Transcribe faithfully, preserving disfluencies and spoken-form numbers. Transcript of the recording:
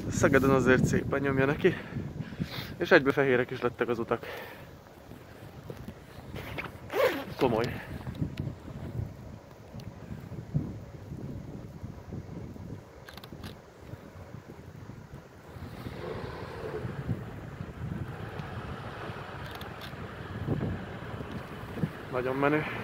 Szegeden azért szépen nyomja neki, és egybe fehérek is lettek az utak. Komoly. Nagyon menő.